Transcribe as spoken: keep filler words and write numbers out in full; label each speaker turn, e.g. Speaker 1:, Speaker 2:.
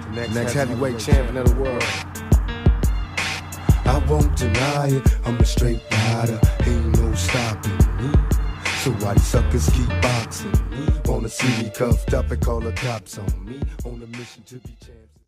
Speaker 1: next, next heavyweight champion of the world.
Speaker 2: I won't deny it, I'm a straight rider, ain't no stopping me. So why these suckers keep boxing me? Wanna see me cuffed up and call the cops on me? On a mission to be champs.